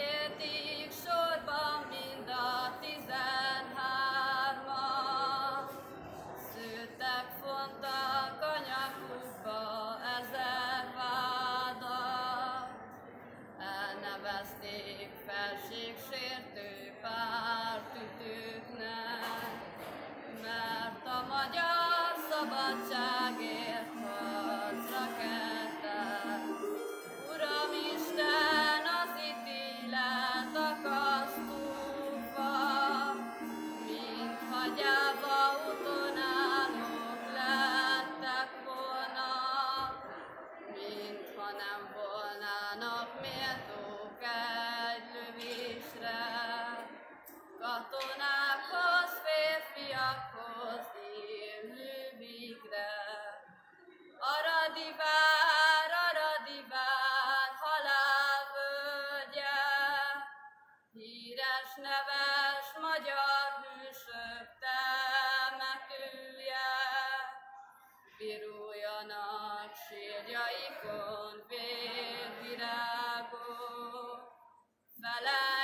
értik sorban mind a 13-an. Szőttek, fontak a nyakukba 1000 vádat. Elnevezték felségsértő pártütőknek, mert a magyar szabadságért harcra keltek. Uramisten, az ítélet akasztófa, mintha gyáva utonállók lettek volna, mintha nem volnának méltók egy lövésre. Katonákhoz, férfiakhoz, élővégre. Aradi vár, halálvölgye, híres, neves magyar hősök temetője. Viruljanak sírjaikon vérvirágok, fele